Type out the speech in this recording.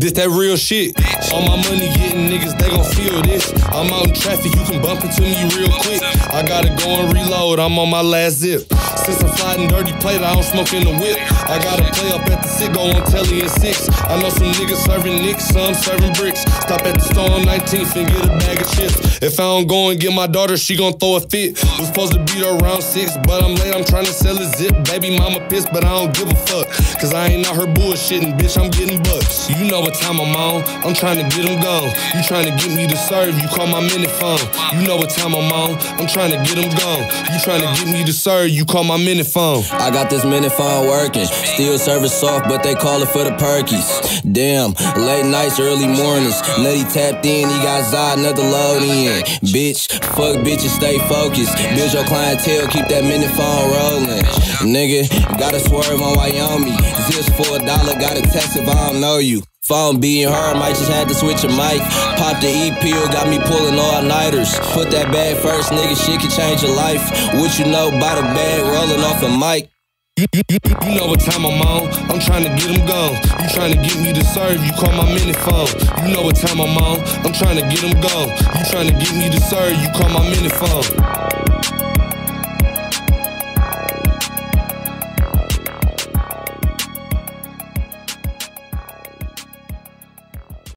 This that real shit. All my money getting niggas, they gon' feel this. I'm out in traffic, you can bump into me real quick. I gotta go and reload, I'm on my last zip. Since I'm sliding dirty plate, I don't smoke in the whip. I gotta play up at the sit, go on telly and 6. I know some niggas serving nicks, some serving bricks. Stop at the store on 19th and get a bag of chips. If I don't go and get my daughter, she gon' throw a fit. Was supposed to beat her around 6, but I'm late, I'm trying to sell a zip. Baby mama pissed, but I don't give a fuck. Cause I ain't out her bullshitting, bitch, I'm getting bucks. You know what time I'm on, I'm trying to get them gone. You trying to get me to serve, you call my minute phone. You know what time I'm on, I'm trying to get them gone. You trying to get me to serve, you call my minute phone. I got this minute phone working, still service soft, but they call it for the perkies. Damn, late nights, early mornings. Nutty tapped in, he got Zod, another load in. Bitch, fuck bitches, stay focused. Build your clientele, keep that minute phone rolling. Nigga, gotta swerve on Wyoming. Zips for $1, gotta text if I don't know you. Phone being hard, might just had to switch a mic. Pop the E-pill, got me pulling all-nighters. Put that bag first, nigga, shit can change your life. What you know about a bag rolling off a mic? You know what time I'm on, I'm trying to get them gone. You trying to get me to serve, you call my minute phone. You know what time I'm on, I'm trying to get them gone. You trying to get me to serve, you call my minute phone.